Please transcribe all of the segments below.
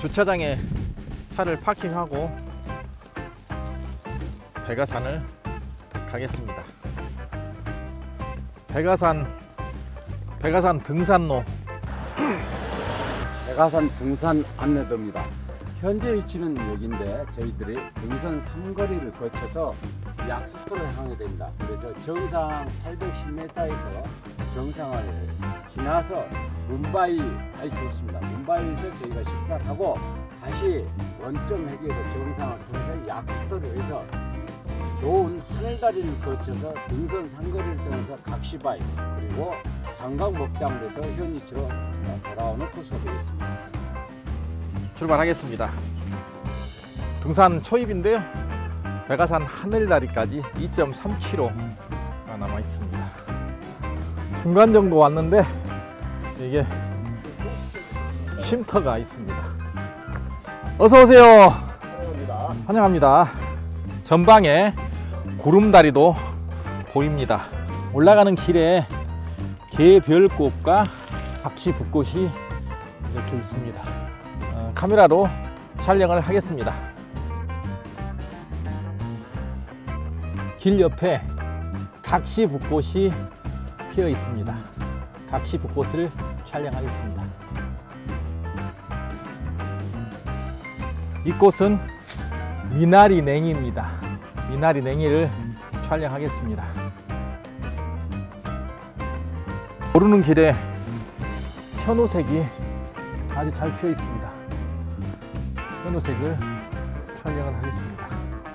주차장에 차를 파킹하고 백아산을 가겠습니다. 백아산 등산로. 백아산 등산 안내도입니다. 현재 위치는 여기인데 저희들이 등산 삼거리를 거쳐서 약수터를 향해 됩니다. 그래서 정상 810m에서 정상을 지나서 문바이 아주 좋습니다. 문바이에서 저희가 식사를 하고 다시 원점 회귀에서 정상을 통해서 약수터를 해서 좋은 하늘다리를 거쳐서 등산 삼거리를 통해서 각시바이 그리고 관광 목장을 해서 현위치로 돌아오는 코스가 되겠습니다. 출발하겠습니다. 등산 초입인데요. 백아산 하늘다리까지 2.3km가 남아 있습니다. 중간 정도 왔는데 이게 쉼터가 있습니다. 어서 오세요. 환영합니다. 전방에 구름다리도 보입니다. 올라가는 길에 개별꽃과 각시붓꽃이 이렇게 있습니다. 카메라로 촬영을 하겠습니다. 길 옆에 각시붓꽃이 피어 있습니다. 각시붓꽃을 촬영하겠습니다. 이 꽃은 미나리냉이입니다. 미나리냉이를 촬영하겠습니다. 오르는 길에 현우색이 아주 잘 피어 있습니다. 현우색을 촬영을 하겠습니다.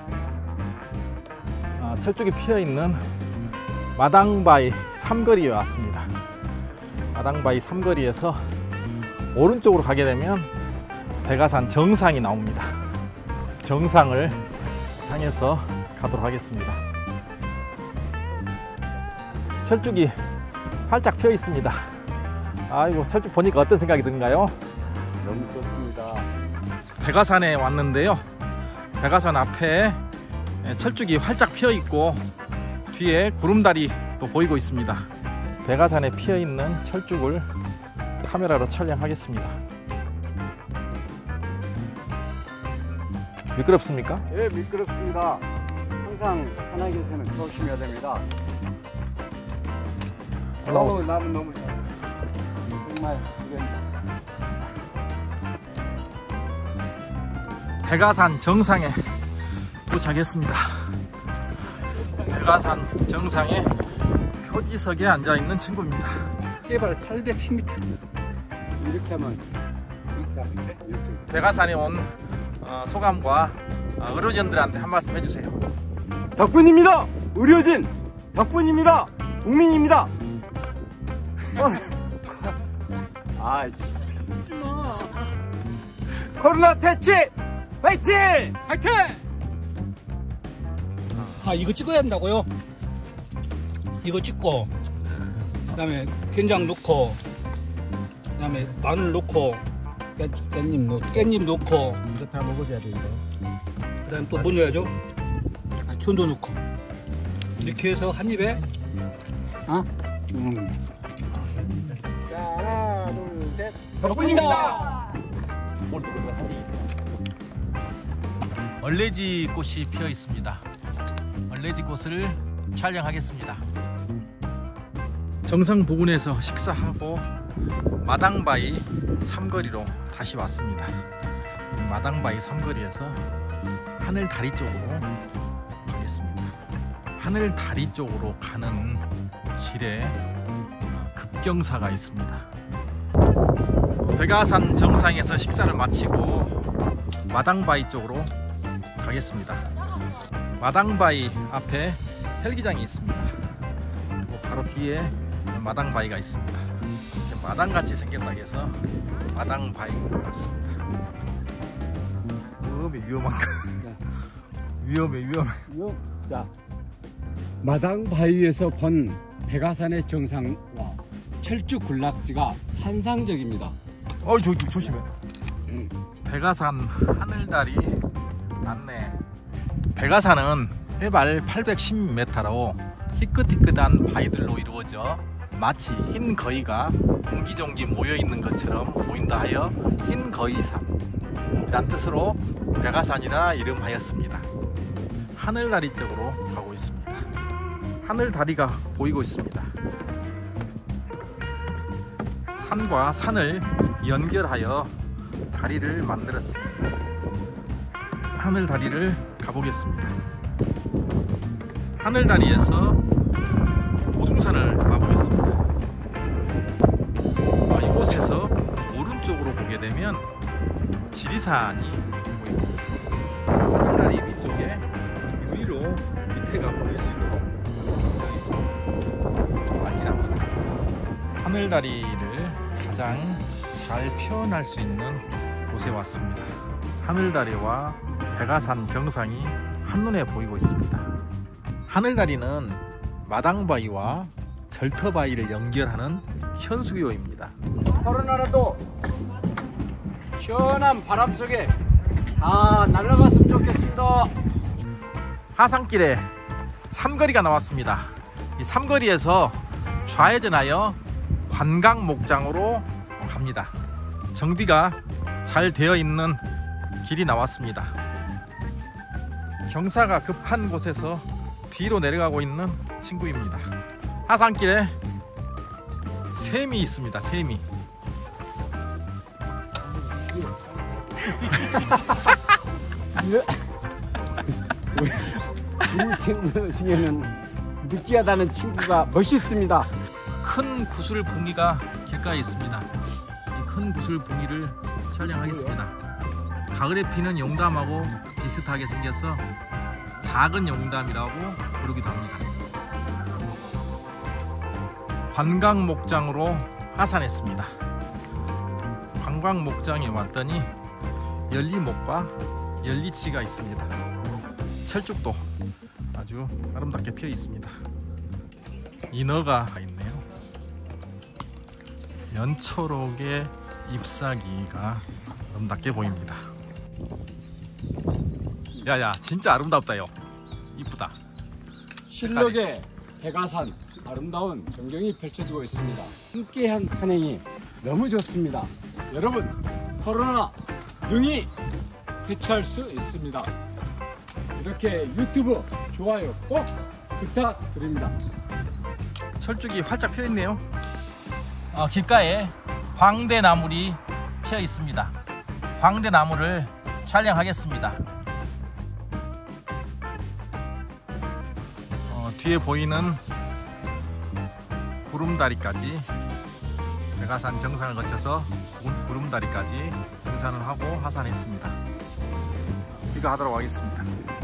철쭉이 피어 있는 마당바위 삼거리에 왔습니다. 마당바위 삼거리에서 오른쪽으로 가게 되면 백아산 정상이 나옵니다. 정상을 향해서 가도록 하겠습니다. 철쭉이 활짝 피어 있습니다. 아이고, 철쭉 보니까 어떤 생각이 드는가요? 너무 좋습니다. 백아산에 왔는데요. 백아산 앞에 철쭉이 활짝 피어 있고 뒤에 구름다리도 보이고 있습니다. 백아산에 피어 있는 철쭉을 카메라로 촬영하겠습니다. 미끄럽습니까? 예, 미끄럽습니다. 항상 편하게서는 조심해야 됩니다. 올라오세요. 나는 너무 정말 백아산 정상에 도착했습니다. 백아산 정상에 표지석에 앉아있는 친구입니다. 해발 810m. 이렇게 하면 이렇게. 백아산에 온 소감과 의료진들한테 한 말씀 해주세요. 덕분입니다. 의료진 덕분입니다. 국민입니다. 하지마. 코로나 퇴치 화이팅! 화이팅! 이거 찍어야 한다고요? 이거 찍고 그다음에 된장 넣고 그다음에 마늘 넣고 깻잎 넣고 이거 다 먹어줘야 돼 이거. 그다음에 또 뭐 넣어야죠? 천도 넣고 이렇게 해서 한 입에 자, 하나 둘 셋. 덕분입니다. 오늘 누구가 사진이 얼레지 꽃이 피어 있습니다. 얼레지 꽃을 촬영하겠습니다. 정상 부근에서 식사하고 마당바위 삼거리로 다시 왔습니다. 마당바위 삼거리에서 하늘다리 쪽으로 가겠습니다. 하늘다리 쪽으로 가는 길에 급경사가 있습니다. 백아산 정상에서 식사를 마치고 마당바위 쪽으로 가겠습니다. 마당바위 앞에 헬기장이 있습니다. 그리고 바로 뒤에 마당바위가 있습니다. 이렇게 마당같이 생겼다고 해서 마당바위인 것 같습니다. 위험한가? 위험해. 자, 마당바위에서 본 백아산의 정상과 철쭉 군락지가 환상적입니다. 조심해. 백아산 하늘다리 안내. 백아산은 해발 810m로 희끗희끗한 바위들로 이루어져 마치 흰 거위가 옹기종기 모여있는 것처럼 보인다 하여 흰거위산이란 뜻으로 백아산이라 이름하였습니다. 하늘다리 쪽으로 가고 있습니다. 하늘다리가 보이고 있습니다. 산과 산을 연결하여 다리를 만들었습니다. 하늘다리를 가보겠습니다. 하늘다리에서 보둥산을 가보겠습니다. 이곳에서 오른쪽으로 보게 되면 지리산이 보입니다. 하늘다리 위쪽에 위로 밑에가 보일 수 있도록 되어 있습니다. 아찔합니다. 하늘다리를 가장 잘 표현할 수 있는 곳에 왔습니다. 하늘다리와 백아산 정상이 한눈에 보이고 있습니다. 하늘다리는 마당바위와 절터바위를 연결하는 현수교입니다. 코로나라도 시원한 바람 속에 다 날아갔으면 좋겠습니다. 하산길에 삼거리가 나왔습니다. 이 삼거리에서 좌회전하여 관광목장으로 갑니다. 정비가 잘 되어 있는 길이 나왔습니다. 경사가 급한 곳에서 뒤로 내려가고 있는 친구입니다. 하산길에 샘이 있습니다. 샘이. 두 친구 중에는 느끼하다는 친구가 멋있습니다. 큰 구슬붕이가 길가에 있습니다. 이 큰 구슬붕이를 촬영하겠습니다. 가을에 피는 용담하고 비슷하게 생겨서 작은 용담이라고 부르기도 합니다. 관광목장으로 하산했습니다. 관광목장에 왔더니 열리목과 열리치가 있습니다. 철쭉도 아주 아름답게 피어 있습니다. 인어가 있네요. 연초록의 잎사귀가 아름답게 보입니다. 야야, 진짜 아름답다요. 이쁘다. 실록의 백아산 아름다운 전경이 펼쳐지고 있습니다. 함께한 산행이 너무 좋습니다. 여러분, 코로나 능히 해치할 수 있습니다. 이렇게 유튜브 좋아요 꼭 부탁드립니다. 철쭉이 활짝 펴 있네요. 길가에 광대나물이 피어 있습니다. 광대나물을 촬영하겠습니다. 뒤에 보이는 구름다리까지, 백아산 정상을 거쳐서 구름다리까지 등산을 하고 하산했습니다. 귀가하도록 하겠습니다.